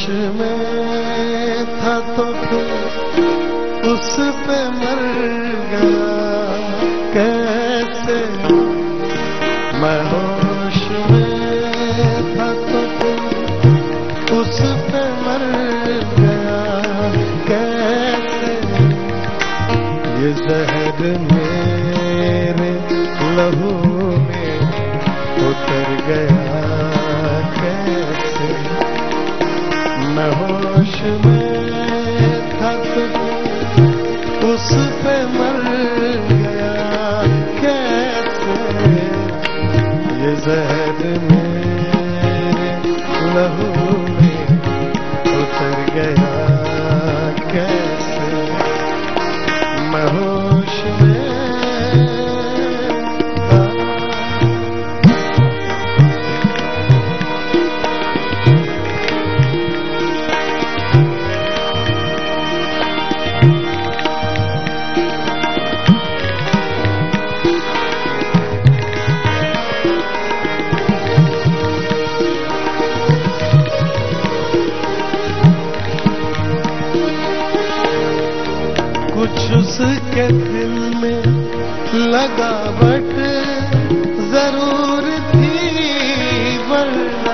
में था तो फिर उस पे मर गया कैसे। मैं होश में था तो फिर उस पे मर गया कैसे। ये जहर मेरे लहू में उतर गया कैसे। मैं होश में था तो उस पे मर गया कैसे। ये जहर मेरे लहू में उतर गया कैसे। मैं होश में कुछ उसके दिल में लगावट जरूर थी वरना।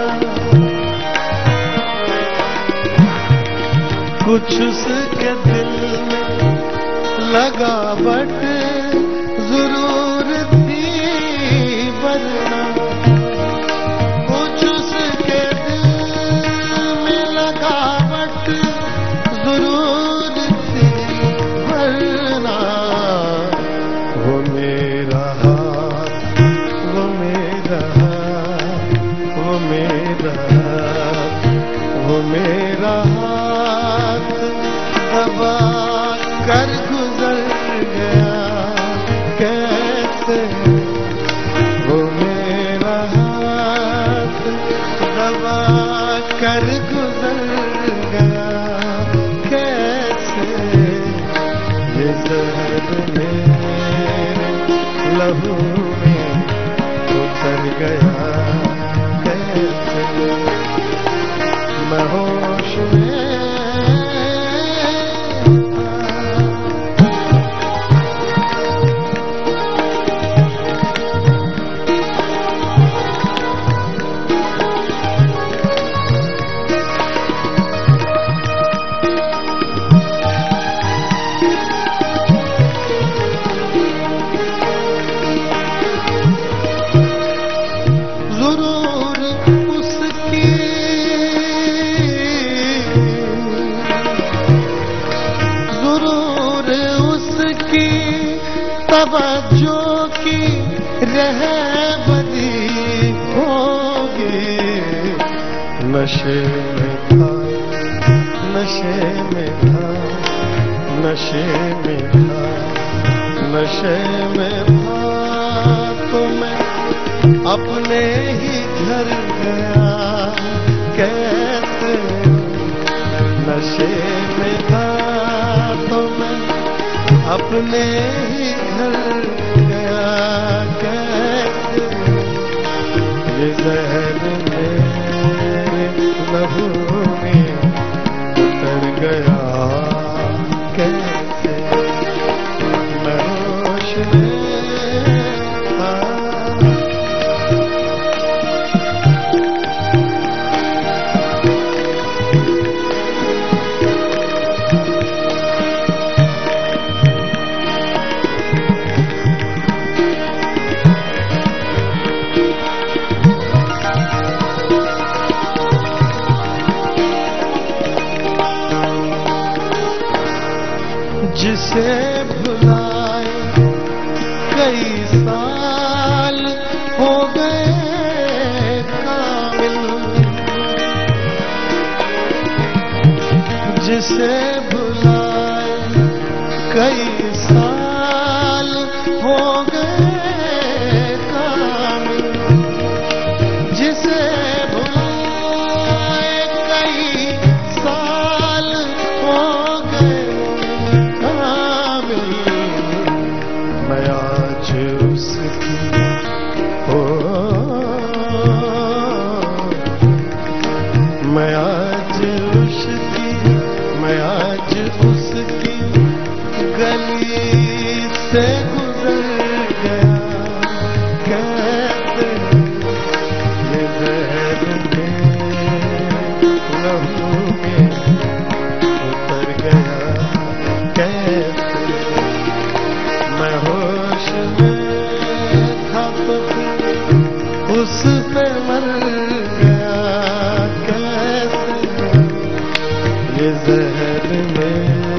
कुछ उसके दिल में लगावट जरूर थी वरना। कुछ उसके दिल में लगावट जरूर थी वरना। वो मेरा हाथ वो मेरा हाथ वो मेरा हाथ वो मेरा हाथ दबा कर गुजर गया कैसे। वो मेरा हाथ दबा कर गुजर गया कैसे। ये जहर मेरे लहू में उतर गया कैसे। मैं होश में तवज्जो की रहबरी होगी। नशे में था नशे में था नशे में था नशे में था तो मैं अपने ही घर गया कैसे। नशे में था तो मैं अपने ही घर गया कैसे। ये जहर मेरे लहू में उतर गया कैसे। मैं होश में जिसे भुलाए कई साल हो गए कामिल। जिसे भुलाए कई साल हो गए कामिल। जिसे भुलाए कई साल हो गए कामिल। मैं आज उसकी मैं आज ये जहन में